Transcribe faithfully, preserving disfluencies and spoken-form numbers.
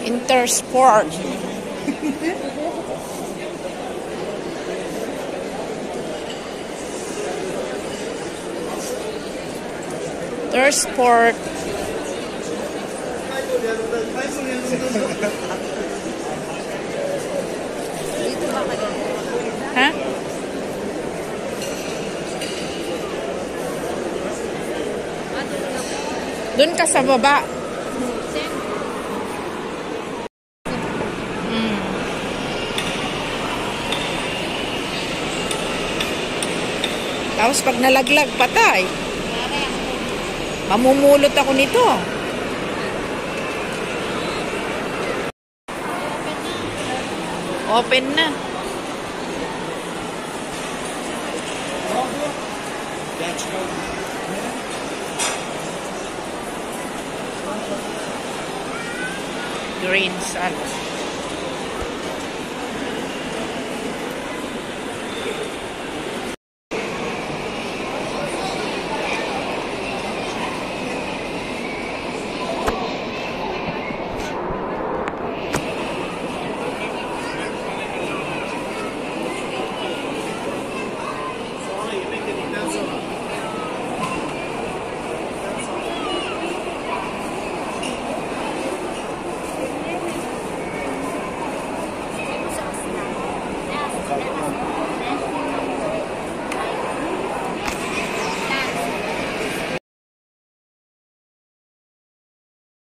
Intersport. Intersport. Ha? Doon ka sa baba. Hmm. Tapos pag nalaglag, patay. Mamumulot ako nito. Open na. Green salad.